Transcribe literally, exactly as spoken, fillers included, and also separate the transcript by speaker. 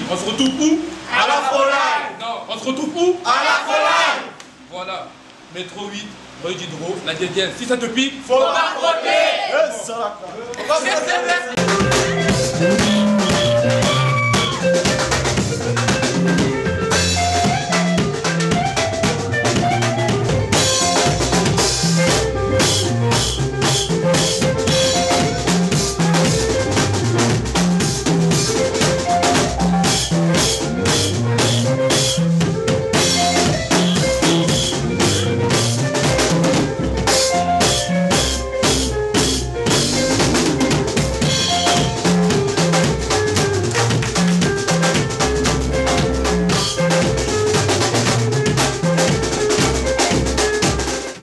Speaker 1: On se retrouve où?
Speaker 2: À la Folaille.
Speaker 1: Non, on se retrouve où?
Speaker 2: À la Folaille.
Speaker 1: Voilà. Métro huit, rue Diderot, la Diédienne. Si ça te pique,
Speaker 2: faut pas frotter.
Speaker 3: Eh, ça la